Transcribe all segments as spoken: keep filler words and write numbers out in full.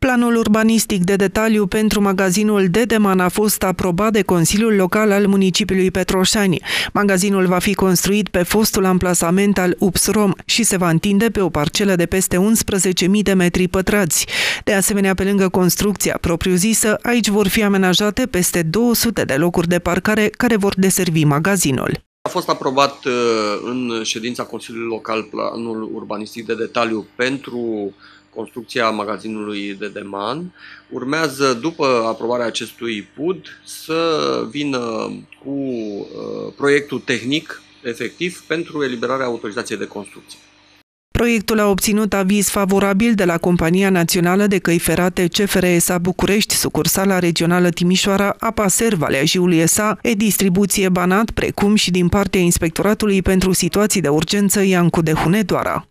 Planul urbanistic de detaliu pentru magazinul Dedeman a fost aprobat de Consiliul Local al municipiului Petroșani. Magazinul va fi construit pe fostul amplasament al UPS-Rom și se va întinde pe o parcelă de peste unsprezece mii de metri pătrați. De asemenea, pe lângă construcția propriu-zisă, aici vor fi amenajate peste două sute de locuri de parcare care vor deservi magazinul. A fost aprobat în ședința Consiliului Local planul urbanistic de detaliu pentru construcția magazinului Dedeman. Urmează, după aprobarea acestui P U D, să vină cu proiectul tehnic efectiv pentru eliberarea autorizației de construcție. Proiectul a obținut aviz favorabil de la Compania Națională de Căi Ferate C F R S A București, sucursala regională Timișoara, Apaser, Valea Jiului S A, E-Distribuție Banat, precum și din partea Inspectoratului pentru Situații de Urgență Iancu de Hunedoara.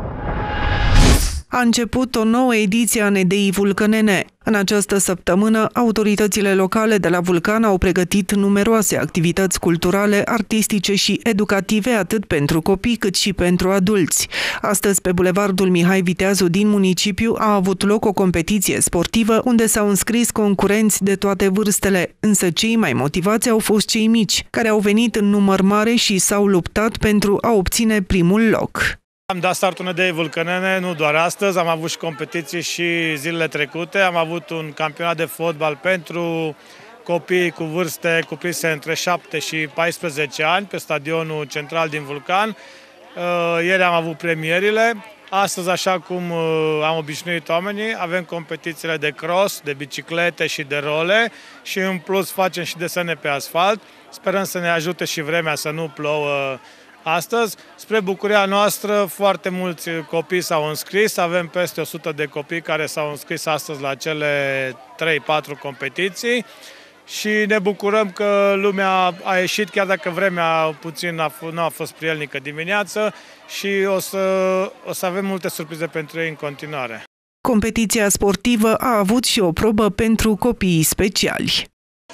A început o nouă ediție a Nedeii Vulcănene. În această săptămână, autoritățile locale de la Vulcan au pregătit numeroase activități culturale, artistice și educative atât pentru copii cât și pentru adulți. Astăzi, pe bulevardul Mihai Viteazu din municipiu, a avut loc o competiție sportivă unde s-au înscris concurenți de toate vârstele, însă cei mai motivați au fost cei mici, care au venit în număr mare și s-au luptat pentru a obține primul loc. Am dat startul Nedeii Vulcănene nu doar astăzi, am avut și competiții și zilele trecute. Am avut un campionat de fotbal pentru copii cu vârste cuprinse între șapte și paisprezece ani pe stadionul central din Vulcan. Ieri am avut premierile. Astăzi, așa cum am obișnuit oamenii, avem competițiile de cross, de biciclete și de role și în plus facem și desene pe asfalt. Sperăm să ne ajute și vremea să nu plouă astăzi. Spre bucuria noastră, foarte mulți copii s-au înscris, avem peste o sută de copii care s-au înscris astăzi la cele trei patru competiții și ne bucurăm că lumea a ieșit, chiar dacă vremea puțin a nu a fost prielnică dimineață și o să, o să avem multe surprize pentru ei în continuare. Competiția sportivă a avut și o probă pentru copiii speciali.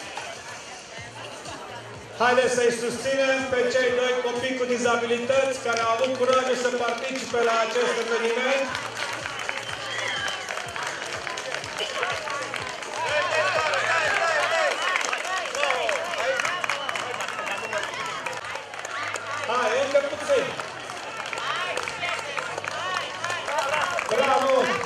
Haideți să-i susținem pe cei doi copii cu dizabilități care au avut curajul să participe la acest eveniment. Hai, încă puțin! Bravo!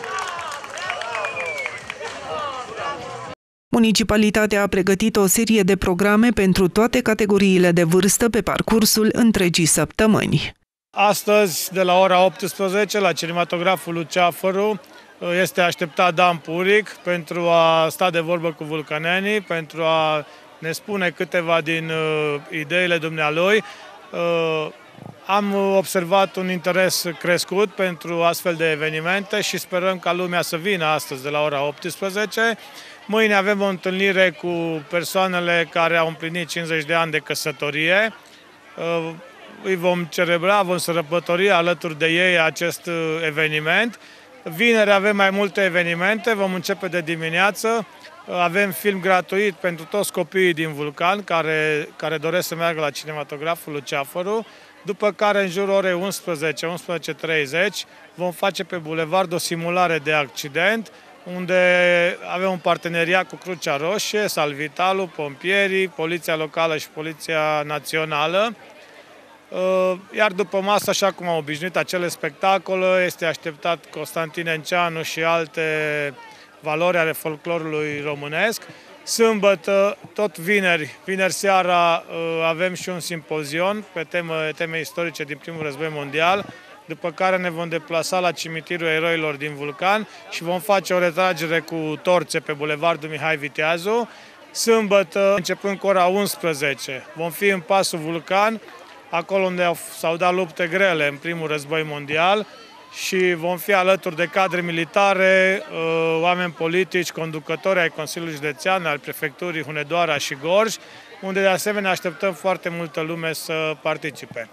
Municipalitatea a pregătit o serie de programe pentru toate categoriile de vârstă pe parcursul întregii săptămâni. Astăzi, de la ora optsprezece, la cinematograful Luceafăru, este așteptat Dan Puric pentru a sta de vorbă cu vulcanenii, pentru a ne spune câteva din ideile dumnealui. Am observat un interes crescut pentru astfel de evenimente și sperăm ca lumea să vină astăzi de la ora optsprezece. Mâine avem o întâlnire cu persoanele care au împlinit cincizeci de ani de căsătorie. Îi vom celebra, vom sărbători alături de ei acest eveniment. Vineri avem mai multe evenimente, vom începe de dimineață. Avem film gratuit pentru toți copiii din Vulcan care, care doresc să meargă la cinematograful Luceafăru. După care, în jurul orei unsprezece, unsprezece și treizeci, vom face pe bulevard o simulare de accident, unde avem un parteneriat cu Crucea Roșie, Salvitalul, pompierii, Poliția Locală și Poliția Națională. Iar după masă, așa cum am obișnuit acele spectacole, este așteptat Constantin Enceanu și alte valori ale folclorului românesc. Sâmbătă, tot vineri, vineri seara, avem și un simpozion pe teme, teme istorice din primul război mondial, după care ne vom deplasa la cimitirul eroilor din Vulcan și vom face o retragere cu torțe pe bulevardul Mihai Viteazu. Sâmbătă, începând cu ora unsprezece, vom fi în Pasul Vulcan, acolo unde s-au dat lupte grele în primul război mondial și vom fi alături de cadre militare, oameni politici, conducători ai Consiliului Județean, al Prefecturii Hunedoara și Gorj, unde de asemenea așteptăm foarte multă lume să participe.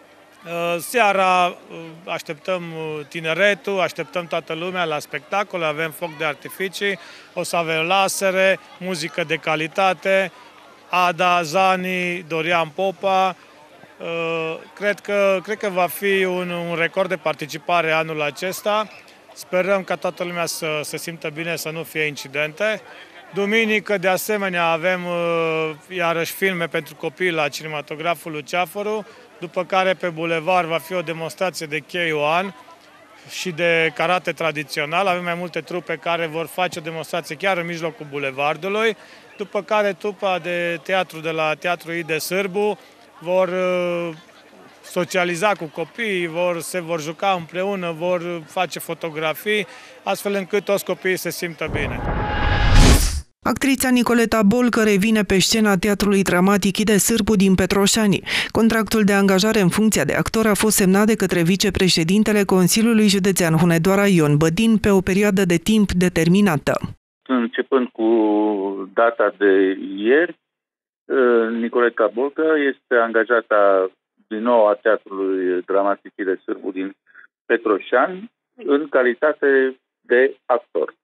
Seara așteptăm tineretul, așteptăm toată lumea la spectacole, avem foc de artificii, o să avem lasere, muzică de calitate, Ada, Zani, Dorian Popa. Cred că, cred că va fi un, un record de participare anul acesta. Sperăm ca toată lumea să se simtă bine, să nu fie incidente. Duminică, de asemenea, avem iarăși filme pentru copii la cinematograful Luceafărul, după care pe bulevard va fi o demonstrație de K unu și de karate tradițional. Avem mai multe trupe care vor face o demonstrație chiar în mijlocul bulevardului, după care trupa de teatru de la Teatrul Ide Sârbu vor socializa cu copiii, vor, se vor juca împreună, vor face fotografii, astfel încât toți copiii se simtă bine. Actrița Nicoleta Bolcă revine pe scena Teatrului Dramatic Ide Sârbu din Petroșani. Contractul de angajare în funcția de actor a fost semnat de către vicepreședintele Consiliului Județean Hunedoara Ion Bădin pe o perioadă de timp determinată. Începând cu data de ieri, Nicoleta Bolcă este angajată din nou a Teatrului Dramatic Ide Sârbu din Petroșani în calitate de actor.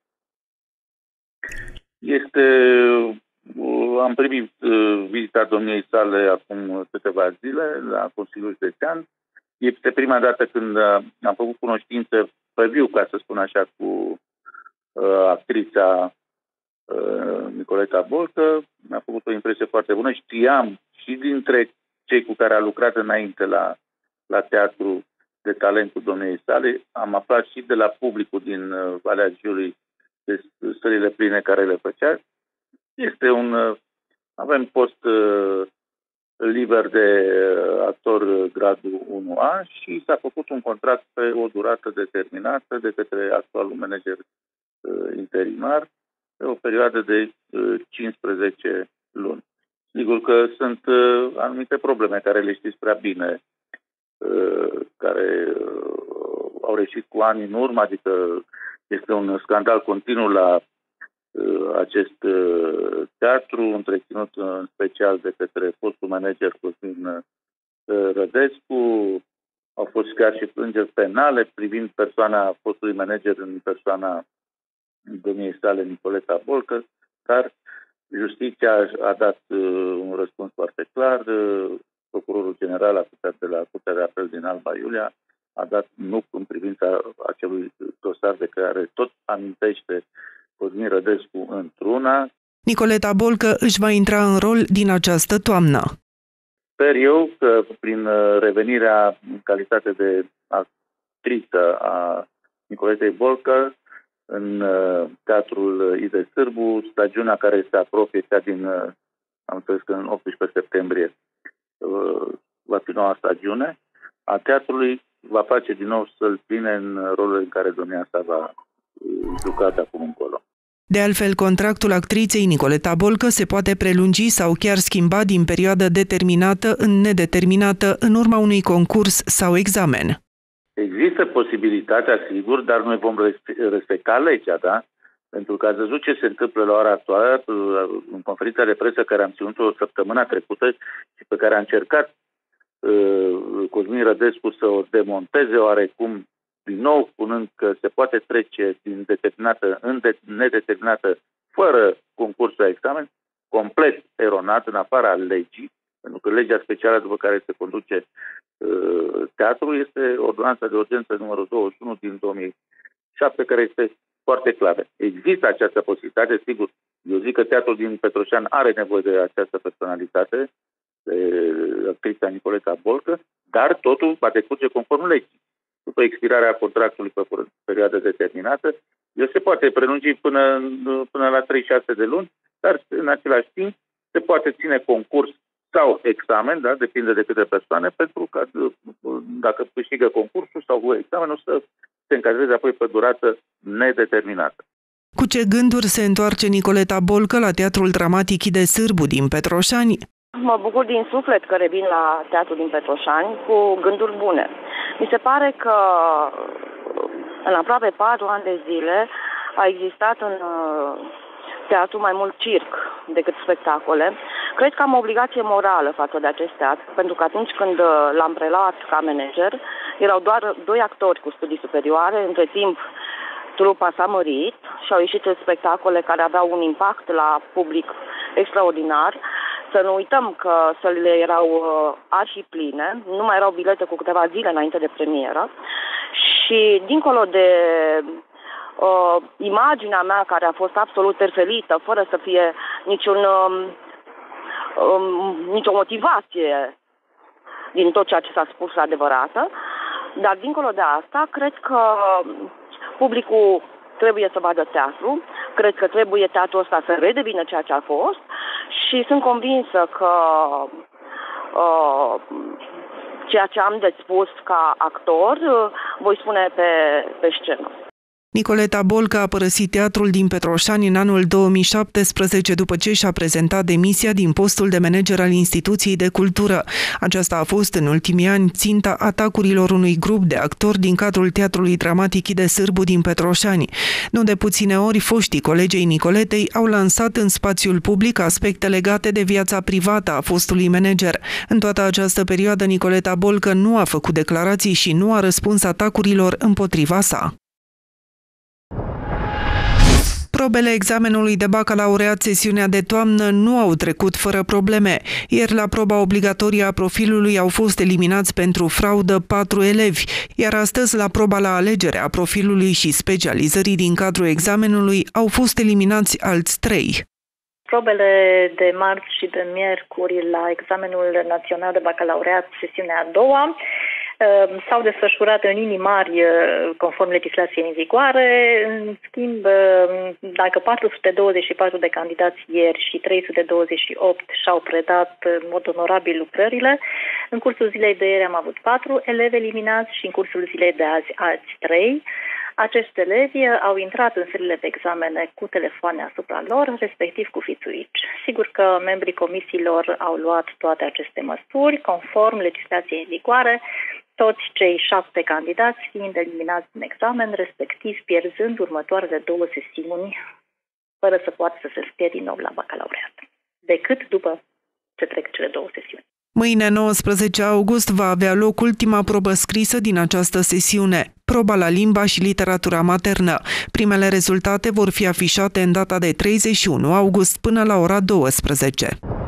Este, am primit vizita domniei sale acum câteva zile la Consiliul Județean. Este prima dată când am făcut cunoștință pe viu, ca să spun așa, cu uh, actrița uh, Nicoleta Bolcă. Mi-a făcut o impresie foarte bună. Știam și dintre cei cu care a lucrat înainte la, la teatru de talentul domniei sale. Am aflat și de la publicul din uh, Valea Jiului de stările pline care le făcea. Este un... Avem post uh, liber de uh, actor gradul unu A și s-a făcut un contract pe o durată determinată de către actualul manager uh, interimar pe o perioadă de uh, cincisprezece luni. Sigur că sunt uh, anumite probleme care le știți prea bine, uh, care uh, au reșit cu ani în urmă, adică este un scandal continuu la uh, acest uh, teatru, întreținut în special de către fostul manager Cosmin uh, Rădescu. Au fost chiar și plângeri penale privind persoana fostului manager în persoana domniei sale Nicoleta Bolcă, dar justiția a dat uh, un răspuns foarte clar. Uh, Procurorul general acutat de la Curtea de Apel din Alba Iulia a dat nu în privința acelui dosar de care tot amintește Cosmin Rădescu într-una. Nicoleta Bolcă își va intra în rol din această toamnă. Sper eu că prin revenirea în calitate de actriță a Nicoletei Bolcă în Teatrul Ide Sârbu, stagiunea care se apropie cea din, am înțeles că în optsprezece septembrie va fi noua stagiune a teatrului, va face din nou să-l ține în rolul în care domnia sa va juca de acum încolo. De altfel, contractul actriței Nicoleta Bolcă se poate prelungi sau chiar schimba din perioadă determinată în nedeterminată în urma unui concurs sau examen. Există posibilitatea, sigur, dar noi vom respecta legea, da? Pentru că ați văzut ce se întâmplă la ora actuală în conferința de presă care am ținut-o săptămâna trecută și pe care a încercat uh, Cosmin Rădescu să o demonteze oarecum, din nou spunând că se poate trece din determinată în de- nedeterminată fără concurs sau examen, complet eronat, în afara legii, pentru că legea specială după care se conduce uh, teatrul este ordonanța de urgență numărul douăzeci și unu din două mii șapte, care este foarte clară. Există această posibilitate, sigur, eu zic că teatrul din Petroșani are nevoie de această personalitate, de actrița Nicoleta Bolcă, dar totul va decurge conform legii. După expirarea contractului pe perioadă determinată, el se poate prelungi până, până la treizeci și șase de luni, dar în același timp se poate ține concurs sau examen, da, depinde de câte persoane, pentru că dacă câștigă concursul sau examenul să se încadreze apoi pe durată nedeterminată. Cu ce gânduri se întoarce Nicoleta Bolcă la Teatrul Dramatic Ide Sârbu din Petroșani? Mă bucur din suflet că revin la Teatrul din Petroșani cu gânduri bune. Mi se pare că în aproape patru ani de zile a existat în teatru mai mult circ decât spectacole. Cred că am o obligație morală față de acest teatru, pentru că atunci când l-am preluat ca manager, erau doar doi actori cu studii superioare. Între timp, trupa s-a mărit și au ieșit spectacole care aveau un impact la public extraordinar. Să nu uităm că sălile erau arhi pline, nu mai erau bilete cu câteva zile înainte de premieră și Și dincolo de uh, imaginea mea care a fost absolut terfelită, fără să fie niciun, um, um, nicio motivație din tot ceea ce s-a spus adevărată, dar dincolo de asta, cred că publicul trebuie să vadă teatru, cred că trebuie teatrul ăsta să redevină ceea ce a fost și sunt convinsă că uh, ceea ce am de spus ca actor uh, voi spune pe, pe scenă. Nicoleta Bolca a părăsit teatrul din Petroșani în anul două mii șaptesprezece după ce și-a prezentat demisia din postul de manager al Instituției de Cultură. Aceasta a fost în ultimii ani ținta atacurilor unui grup de actori din cadrul Teatrului Dramatic I. de Sârbu din Petroșani. Nu de puține ori, foștii colegei Nicoletei au lansat în spațiul public aspecte legate de viața privată a fostului manager. În toată această perioadă, Nicoleta Bolca nu a făcut declarații și nu a răspuns atacurilor împotriva sa. Probele examenului de bacalaureat sesiunea de toamnă nu au trecut fără probleme. Ieri, la proba obligatorie a profilului au fost eliminați pentru fraudă patru elevi, iar astăzi, la proba la alegerea profilului și specializării din cadrul examenului, au fost eliminați alți trei. Probele de marți și de miercuri la examenul național de bacalaureat sesiunea a doua s-au desfășurat în linii mari conform legislației în vigoare. În schimb, dacă patru sute douăzeci și patru de candidați ieri și trei sute douăzeci și opt și-au predat în mod onorabil lucrările, în cursul zilei de ieri am avut patru elevi eliminați și în cursul zilei de azi alți trei. Acești elevi au intrat în sălile de examene cu telefoane asupra lor, respectiv cu fițuici. Sigur că membrii comisiilor au luat toate aceste măsuri, conform legislației în vigoare, toți cei șapte candidați fiind eliminați din examen, respectiv pierzând următoarele două sesiuni, fără să poată să se înscrie din nou la bacalaureat, decât după ce trec cele două sesiuni. Mâine, nouăsprezece august, va avea loc ultima probă scrisă din această sesiune, proba la limba și literatura maternă. Primele rezultate vor fi afișate în data de treizeci și unu august până la ora douăsprezece.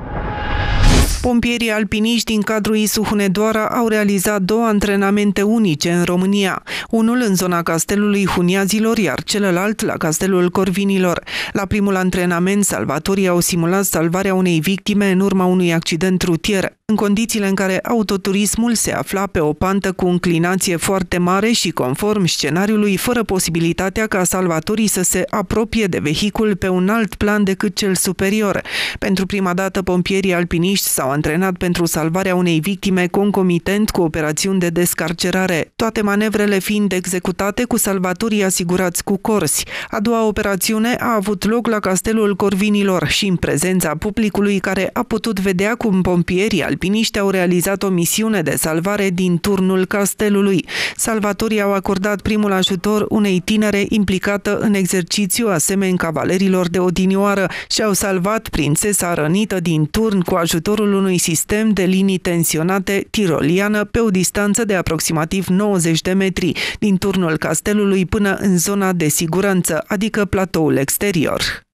Pompierii alpiniști din cadrul I S U Hunedoara au realizat două antrenamente unice în România, unul în zona castelului Huniazilor, iar celălalt la castelul Corvinilor. La primul antrenament, salvatorii au simulat salvarea unei victime în urma unui accident rutier, în condițiile în care autoturismul se afla pe o pantă cu înclinație foarte mare și, conform scenariului, fără posibilitatea ca salvatorii să se apropie de vehicul pe un alt plan decât cel superior. Pentru prima dată, pompierii alpiniști s-au antrenat pentru salvarea unei victime concomitent cu operațiuni de descarcerare, toate manevrele fiind executate cu salvatorii asigurați cu corsi. A doua operațiune a avut loc la castelul Corvinilor și în prezența publicului, care a putut vedea cum pompierii alpiniști au realizat o misiune de salvare din turnul castelului. Salvatorii au acordat primul ajutor unei tinere implicată în exercițiu asemeni cavalerilor de odinioară și au salvat prințesa rănită din turn cu ajutorul unui sistem de linii tensionate tiroliană pe o distanță de aproximativ nouăzeci de metri, din turnul castelului până în zona de siguranță, adică platoul exterior.